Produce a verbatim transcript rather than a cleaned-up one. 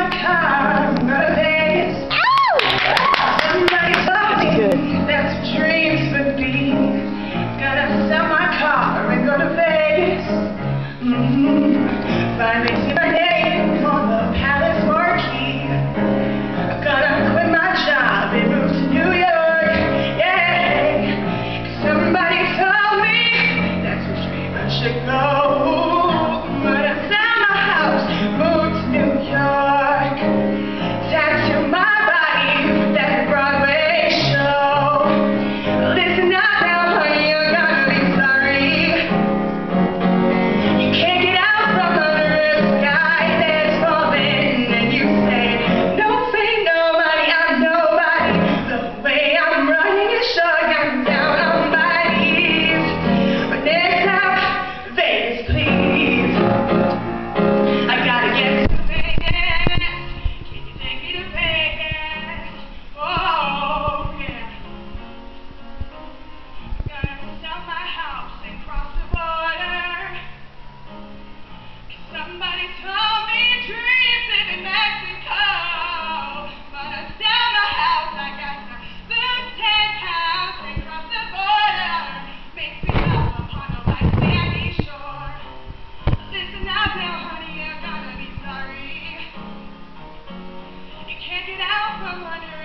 my car, I'm gonna Vegas. Somebody told me that's what dreams would be. Gotta sell my car and go to Vegas. Mm-hmm. Finally see my name on the palace marquee. I'm gonna quit my job and move to New York. Yeah, somebody told me that's where dreamers should go. Somebody told me dreams live in Mexico, but I sell my house, I got to lose ten pounds and cross the border. Makes me laugh upon a white sandy shore. Listen up now, honey, you're gonna be sorry. You can't get out from under